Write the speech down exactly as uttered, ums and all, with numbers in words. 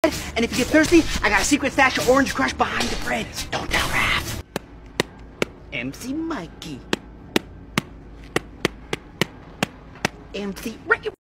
And if you get thirsty, I got a secret stash of Orange Crush behind the fridge. Don't tell Raph. M C Mikey. M C...